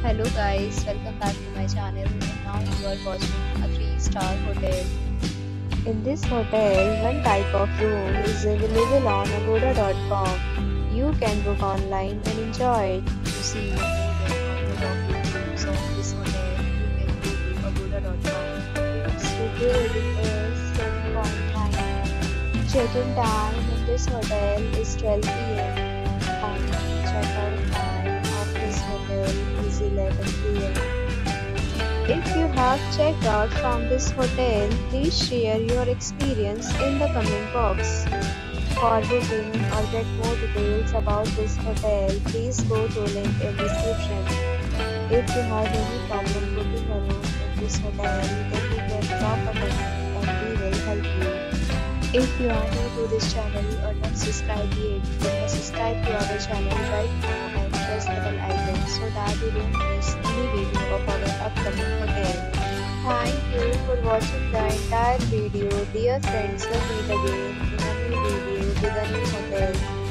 Hello guys, welcome back to my channel and now you are watching a 3-star hotel. In this hotel, one type of room is available on agoda.com. You can book online and enjoy it. To see more than 100 of reviews of this hotel, you can go to agoda.com. Its review rating is 7.9. Check-in time in this hotel is 12 p.m. and check-out time of this hotel is 11 p.m. If you have checked out from this hotel, please share your experience in the comment box. For booking or get more details about this hotel, please go to link in description. If you have any problem booking a room in this hotel, then you can drop a comment and we will help you. If you are new to this channel or not subscribed yet, then subscribe to our channel right now and press the bell icon so that you don't miss any video of our upcoming hotel. Thank you for watching the entire video. Dear friends, we'll meet again in a new video with a new hotel.